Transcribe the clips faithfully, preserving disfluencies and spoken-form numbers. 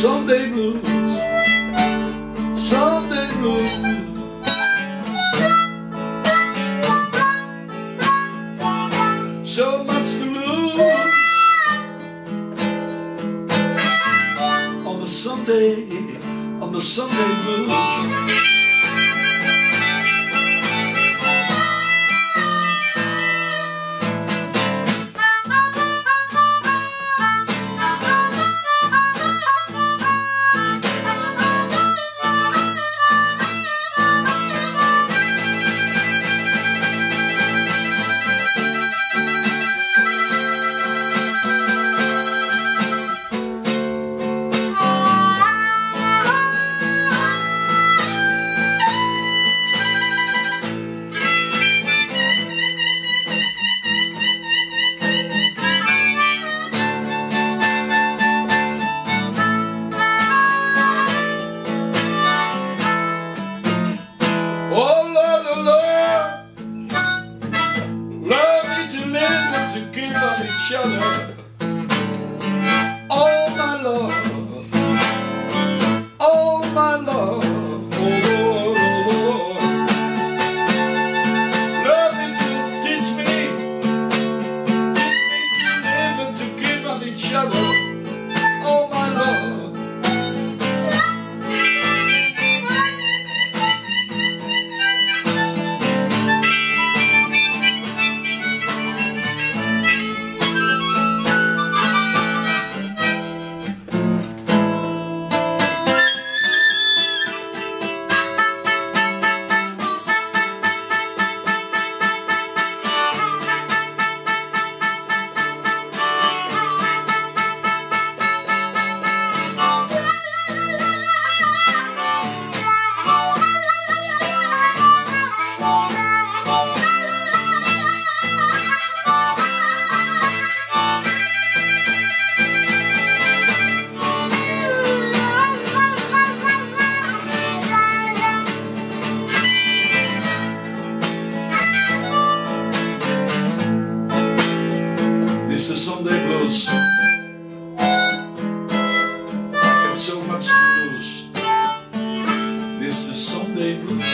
Sunday blues, Sunday blues. So much to lose on the Sunday, on the Sunday blues. Give on each other, oh my love, oh my love, oh, oh, oh. Love me to teach me, teach me to live and to give on each other, oh my love. This is Sunday blues. I got so much to lose. This is Sunday blues.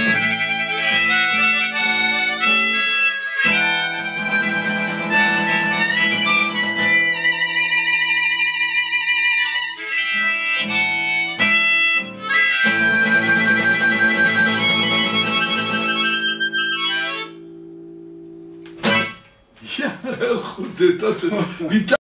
Ja, heel goed. Dat,